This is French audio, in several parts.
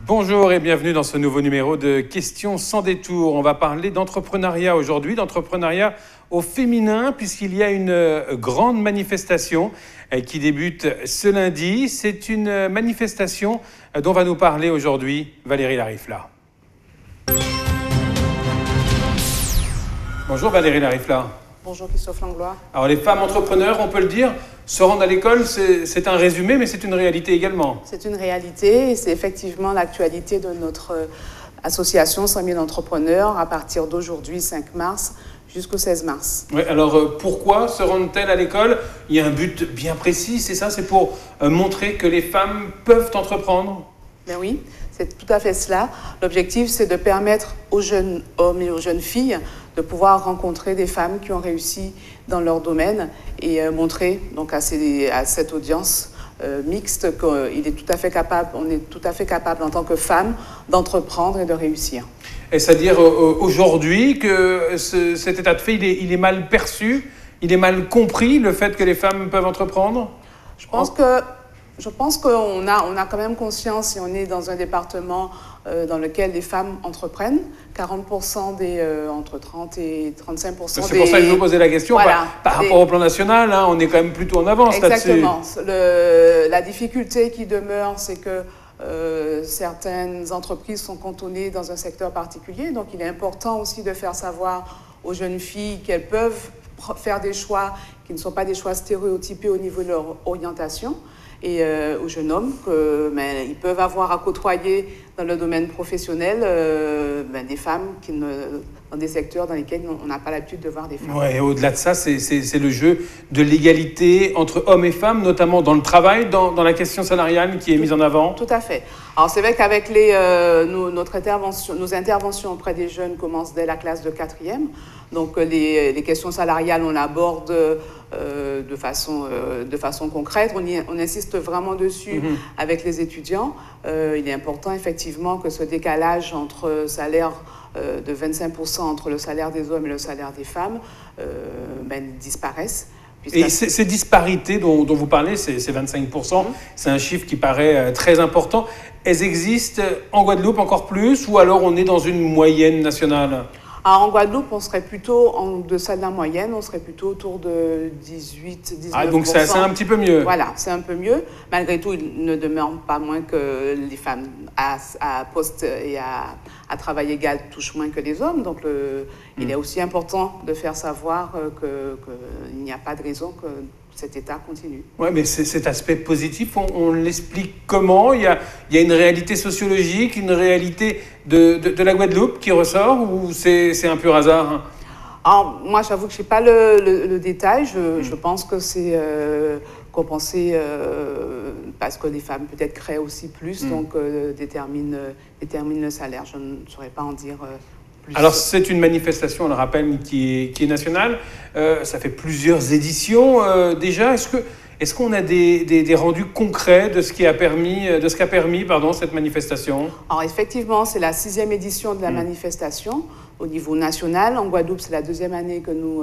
Bonjour et bienvenue dans ce nouveau numéro de Questions sans détour. On va parler d'entrepreneuriat aujourd'hui, d'entrepreneuriat au féminin, puisqu'il y a une grande manifestation qui débute ce lundi. C'est une manifestation dont va nous parler aujourd'hui Valérie Larifla. Bonjour Valérie Larifla. Bonjour Christophe Langlois. Alors les femmes entrepreneurs, on peut le dire, se rendre à l'école, c'est un résumé, mais c'est une réalité également. C'est une réalité et c'est effectivement l'actualité de notre association 100 000 entrepreneurs à partir d'aujourd'hui, 5 mars, jusqu'au 16 mars. Oui, alors pourquoi se rendent-elles à l'école? Il y a un but bien précis, c'est ça? C'est pour montrer que les femmes peuvent entreprendre? Ben oui, c'est tout à fait cela. L'objectif, c'est de permettre aux jeunes hommes et aux jeunes filles de pouvoir rencontrer des femmes qui ont réussi dans leur domaine et montrer donc à cette audience mixte qu'il est tout à fait capable, on est tout à fait capable en tant que femme d'entreprendre et de réussir. Est-ce à dire aujourd'hui que cet état de fait, il est mal perçu, il est mal compris, le fait que les femmes peuvent entreprendre? Je pense qu'on a quand même conscience, si on est dans un département dans lequel les femmes entreprennent, 40% entre 30 et 35% des... C'est pour ça que je vous posais la question, voilà, par rapport au plan national, hein, on est quand même plutôt en avance là-dessus. Exactement. La difficulté qui demeure, c'est que certaines entreprises sont cantonnées dans un secteur particulier, donc il est important aussi de faire savoir aux jeunes filles qu'elles peuvent faire des choix qui ne sont pas des choix stéréotypés au niveau de leur orientation, et aux jeunes hommes ils peuvent avoir à côtoyer dans le domaine professionnel des femmes dans des secteurs dans lesquels on n'a pas l'habitude de voir des femmes. Ouais, et au-delà de ça, c'est le jeu de l'égalité entre hommes et femmes, notamment dans le travail, dans la question salariale qui est mise en avant. Tout à fait. Alors c'est vrai qu'avec nos interventions auprès des jeunes commencent dès la classe de 4e. Donc les questions salariales, on l'aborde de façon concrète. On insiste vraiment dessus avec les étudiants. Il est important effectivement que ce décalage entre salaire de 25% entre le salaire des hommes et le salaire des femmes disparaisse. Et ces disparités dont vous parlez, ces 25%, c'est un chiffre qui paraît très important. Elles existent en Guadeloupe encore plus, ou alors on est dans une moyenne nationale? Alors, en Guadeloupe, on serait plutôt en deçà de la moyenne, on serait plutôt autour de 18-19%. Ah, donc c'est un petit peu mieux. Voilà, c'est un peu mieux. Malgré tout, il ne demeure pas moins que les femmes à poste et à travail égal touchent moins que les hommes. Donc il est aussi important de faire savoir qu'il n'y a pas de raison que cet état continue. Oui, mais cet aspect positif, on l'explique comment? Il y a une réalité sociologique, une réalité de la Guadeloupe qui ressort, ou c'est un pur hasard, hein? Alors, moi, j'avoue que je n'ai pas le détail. Je pense que c'est compensé parce que les femmes peut-être créent aussi plus, donc déterminent le salaire. Je ne saurais pas en dire plus. Alors, c'est une manifestation, on le rappelle, qui est nationale. Ça fait plusieurs éditions déjà. Est-ce qu'on a des rendus concrets de ce qu'a permis cette manifestation? Alors, effectivement, c'est la 6e édition de la manifestation au niveau national. En Guadeloupe, c'est la 2e année que nous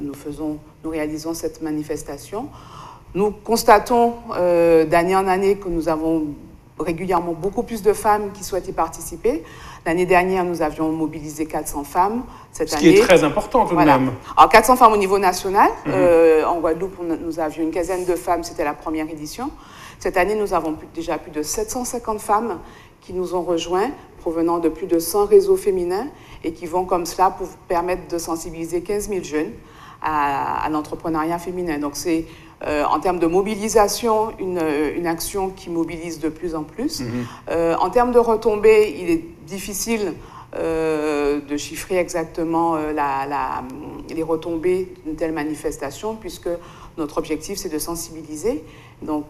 réalisons cette manifestation. Nous constatons d'année en année que nous avons régulièrement beaucoup plus de femmes qui souhaitent y participer. L'année dernière, nous avions mobilisé 400 femmes. Ce qui est très important tout de même. Alors 400 femmes au niveau national. En Guadeloupe, nous avions une quinzaine de femmes, c'était la première édition. Cette année, nous avons déjà plus de 750 femmes qui nous ont rejoints, provenant de plus de 100 réseaux féminins et qui vont comme cela pour permettre de sensibiliser 15 000 jeunes à l'entrepreneuriat féminin. Donc c'est en termes de mobilisation, une action qui mobilise de plus en plus. En termes de retombées, il est difficile de chiffrer exactement les retombées d'une telle manifestation, puisque notre objectif, c'est de sensibiliser. Donc,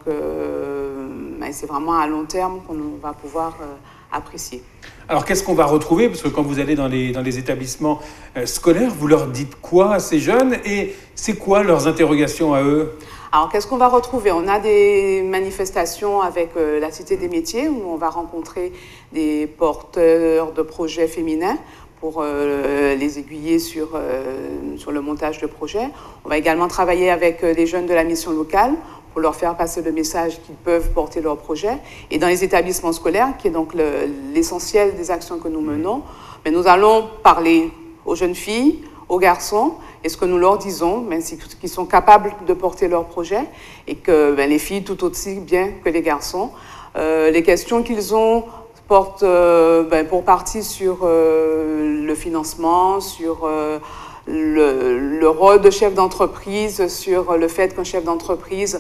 c'est vraiment à long terme qu'on va pouvoir apprécier. Alors, qu'est-ce qu'on va retrouver? Parce que quand vous allez dans les établissements scolaires, vous leur dites quoi à ces jeunes? Et c'est quoi leurs interrogations à eux? Alors, qu'est-ce qu'on va retrouver? On a des manifestations avec la Cité des métiers, où on va rencontrer des porteurs de projets féminins pour les aiguiller sur le montage de projets. On va également travailler avec les jeunes de la mission locale pour leur faire passer le message qu'ils peuvent porter leur projet. Et dans les établissements scolaires, qui est donc l'essentiel des actions que nous menons, mais nous allons parler aux jeunes filles, aux garçons, et ce que nous leur disons, c'est qu'ils sont capables de porter leur projet, et que les filles tout aussi bien que les garçons. Les questions qu'ils ont portent pour partie sur le financement, sur le rôle de chef d'entreprise, sur le fait qu'un chef d'entreprise,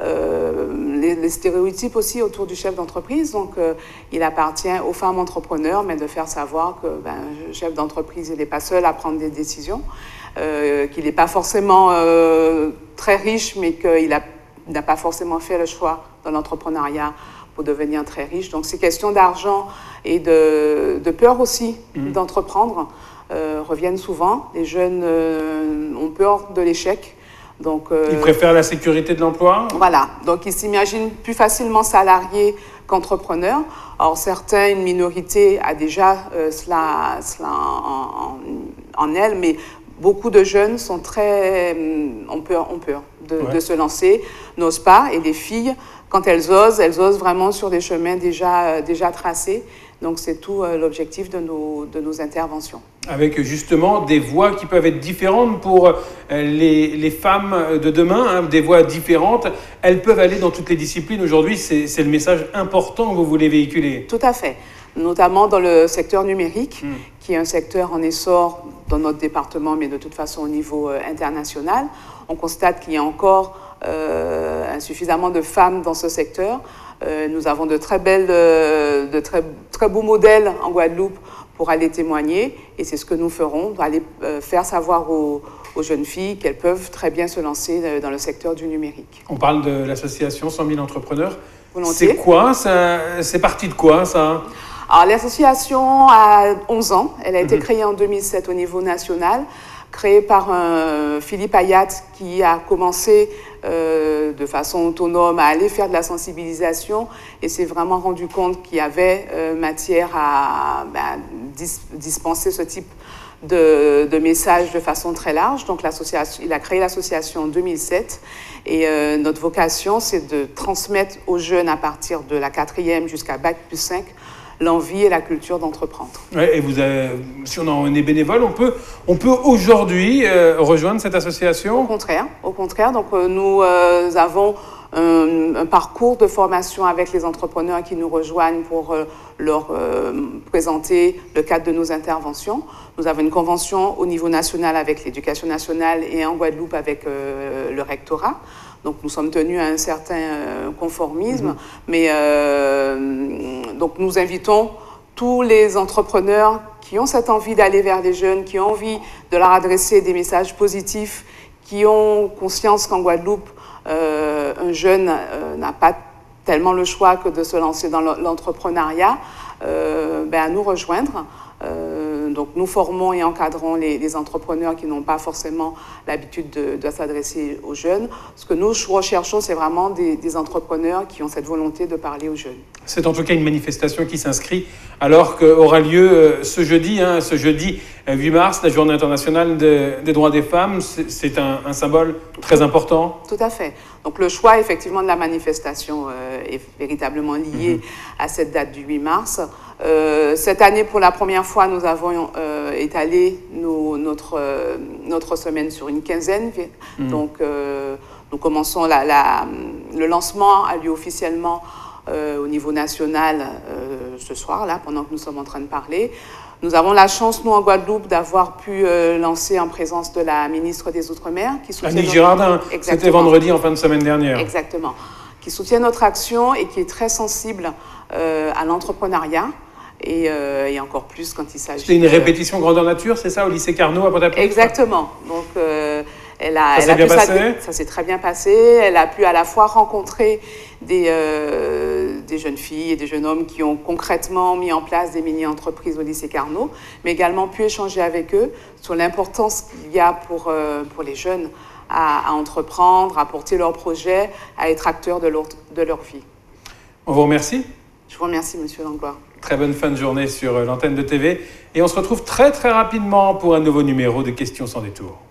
les stéréotypes aussi autour du chef d'entreprise. Donc, il appartient aux femmes entrepreneurs, mais de faire savoir que le chef d'entreprise, il n'est pas seul à prendre des décisions, qu'il n'est pas forcément très riche, mais qu'il n'a pas forcément fait le choix dans l'entrepreneuriat pour devenir très riche. Donc, ces questions d'argent et de peur aussi d'entreprendre reviennent souvent. Les jeunes ont peur de l'échec. Donc, ils préfèrent la sécurité de l'emploi? Voilà. Donc, ils s'imaginent plus facilement salariés qu'entrepreneurs. Or, certains, une minorité a déjà cela en elle, mais beaucoup de jeunes sont ont peur de se lancer, n'osent pas. Et les filles, quand elles osent vraiment sur des chemins déjà tracés. Donc, c'est tout l'objectif de nos interventions. Avec justement des voix qui peuvent être différentes pour les femmes de demain, des voix différentes. Elles peuvent aller dans toutes les disciplines. Aujourd'hui, c'est le message important que vous voulez véhiculer. Tout à fait. Notamment dans le secteur numérique, qui est un secteur en essor dans notre département, mais de toute façon au niveau international. On constate qu'il y a encore insuffisamment de femmes dans ce secteur. Nous avons de très beaux modèles en Guadeloupe pour aller témoigner, et c'est ce que nous ferons, aller faire savoir aux jeunes filles qu'elles peuvent très bien se lancer dans le secteur du numérique. On parle de l'association 100 000 entrepreneurs. Volontiers. C'est quoi ça? C'est parti de quoi ça? Alors, l'association a 11 ans. Elle a été créée en 2007 au niveau national, créée par Philippe Ayat, qui a commencé de façon autonome à aller faire de la sensibilisation, et s'est vraiment rendu compte qu'il y avait matière à dispenser ce type de messages de façon très large. Donc, il a créé l'association en 2007, et notre vocation, c'est de transmettre aux jeunes à partir de la 4e jusqu'à Bac+5 l'envie et la culture d'entreprendre. Ouais, et si on est bénévole, on peut aujourd'hui rejoindre cette association? Au contraire. Donc, nous avons un parcours de formation avec les entrepreneurs qui nous rejoignent pour leur présenter le cadre de nos interventions. Nous avons une convention au niveau national avec l'Éducation nationale et en Guadeloupe avec le rectorat. Donc, nous sommes tenus à un certain conformisme, mais donc nous invitons tous les entrepreneurs qui ont cette envie d'aller vers les jeunes, qui ont envie de leur adresser des messages positifs, qui ont conscience qu'en Guadeloupe, un jeune n'a pas tellement le choix que de se lancer dans l'entrepreneuriat, à nous rejoindre. Donc, nous formons et encadrons les entrepreneurs qui n'ont pas forcément l'habitude de s'adresser aux jeunes. Ce que nous recherchons, c'est vraiment des entrepreneurs qui ont cette volonté de parler aux jeunes. C'est en tout cas une manifestation qui s'inscrit alors qu'aura lieu ce jeudi 8 mars, la Journée internationale des droits des femmes. C'est un symbole très important. Tout à fait. Donc, le choix, effectivement, de la manifestation est véritablement lié à cette date du 8 mars. Cette année, pour la première fois, nous avons étalé notre semaine sur une quinzaine. Donc, nous commençons le lancement a lieu officiellement au niveau national ce soir, là, pendant que nous sommes en train de parler. Nous avons la chance, nous, en Guadeloupe, d'avoir pu lancer en présence de la ministre des Outre-mer. Annick Girardin, c'était vendredi en fin de semaine dernière. Exactement. Qui soutient notre action et qui est très sensible à l'entrepreneuriat. Et encore plus quand il s'agit... C'était une répétition grandeur nature, c'est ça, au lycée Carnot à Port-à-Prince? Exactement. Donc, ça s'est très bien passé. Elle a pu à la fois rencontrer des jeunes filles et des jeunes hommes qui ont concrètement mis en place des mini-entreprises au lycée Carnot, mais également pu échanger avec eux sur l'importance qu'il y a pour les jeunes à entreprendre, à porter leurs projets, à être acteurs de leur vie. On vous remercie. Je vous remercie, Monsieur Langlois. Très bonne fin de journée sur l'antenne de TV. Et on se retrouve très très rapidement pour un nouveau numéro de Questions sans détour.